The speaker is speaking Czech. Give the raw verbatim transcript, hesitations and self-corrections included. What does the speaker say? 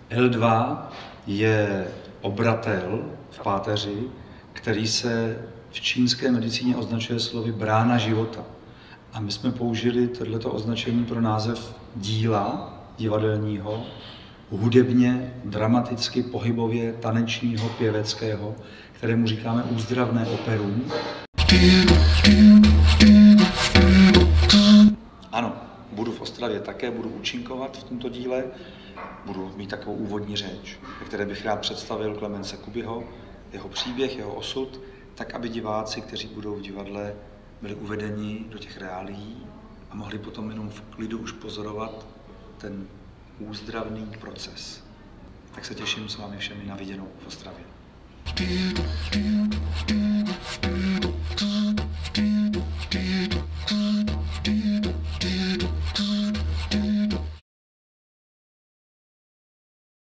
el dva je obratel v páteři, který se v čínské medicíně označuje slovy brána života. A my jsme použili tohleto označení pro název díla divadelního, hudebně, dramaticky, pohybově, tanečního, pěveckého, kterému říkáme úzdravné operum. Ano, budu v Ostravě také, budu účinkovat v tomto díle, budu mít takovou úvodní řeč, ve které bych rád představil Klemence Kubyho, jeho příběh, jeho osud, tak aby diváci, kteří budou v divadle, byli uvedeni do těch reálií a mohli potom jenom v klidu už pozorovat ten úzdravný proces. Tak se těším s vámi všemi na viděnou v Ostravě.